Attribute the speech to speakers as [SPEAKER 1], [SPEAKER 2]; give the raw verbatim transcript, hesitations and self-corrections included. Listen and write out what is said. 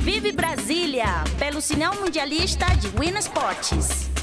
[SPEAKER 1] Vive Brasília, pelo sinal mundialista de Win Esportes.